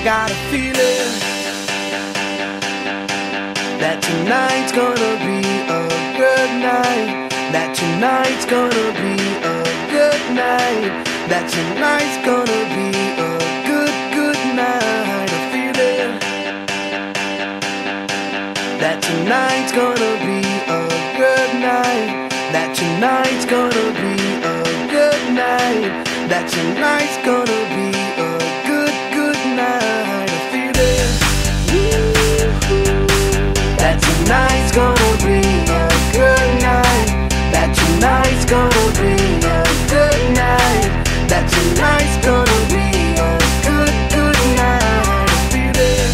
got a feeling that tonight's gonna be a good night. That tonight's gonna be a good night. That tonight's gonna be a good night. A feeling that tonight's gonna be a good night. That tonight's gonna be a good night. That tonight's gonna be a good night. A feeling that tonight's gonna be a good night. That tonight's gonna be a good night. That tonight's gonna be a good night. A feeling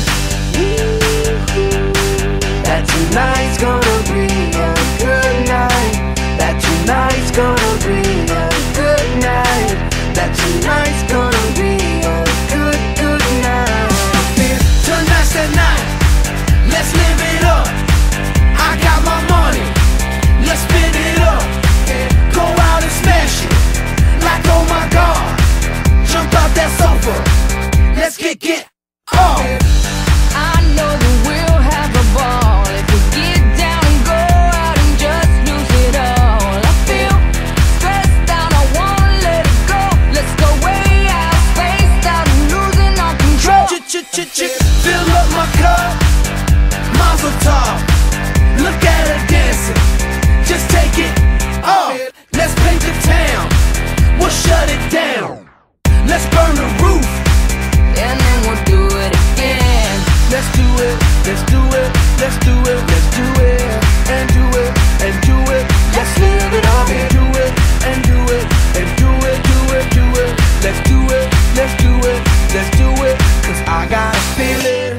that tonight's gonna be a good night. That tonight's gonna be a good night. That tonight's gonna be a good night. Tonight's the night, let's live it up. I got my money, let's spin it up. Go out and smash it, like oh my God. Jump out that sofa, let's get off. I know that we'll have a ball if we get down and go out and just lose it all. I feel stressed out, I wanna let it go. Let's go way out, spaced out and losing all control. Fill up my cup, Mazel tov. Look at her dancing, just take it off. Let's paint the town, we'll shut it down. Let's burn the roof, And then we'll do it again. let's do it, let's do it, let's do it, let's do it, and do it, and do it. Let's live it up and do it, and do it, and do it, do it, do it. Let's do it, let's do it, let's do it. Cause I got a feeling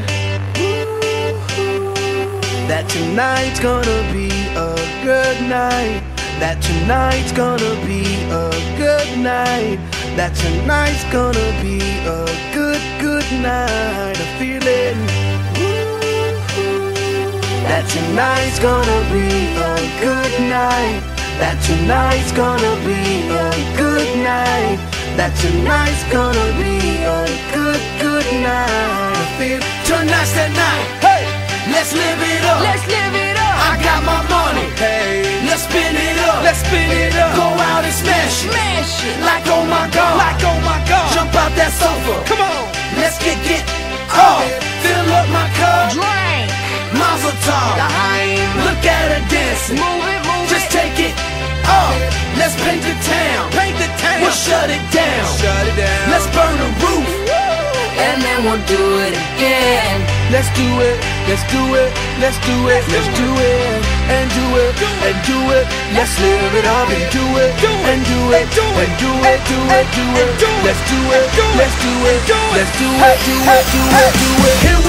that tonight's gonna be a good night. That tonight's gonna be a good night. That tonight's gonna be a good night. A feeling that tonight's gonna be a good night. That tonight's gonna be a good night. That tonight's gonna be a good night. I feel tonight's the night. Hey, let's live it up. Let's live it up. I got my money. Hey, let's spin it up. Let's spin it up. Go out and smash it. Smash it. Like oh my God. Like oh my God. Jump out that sofa. Come on. Let's get off. Fill up my cup. Drink. Mazel tov. Look at her dancing. Move it, move Just it. take it off. Let's paint the town. Paint the town. We'll shut it down. Shut it down. Let's burn the roof. And then we'll do it again. Let's do it. Let's do it. Let's do it. Let's do it. And do it. And do it. Let's live it up and do it. And do it. And do it. Do it. Do it. Let's do it. Let's do it. Let's do it. Do it. Do it. Do it. Here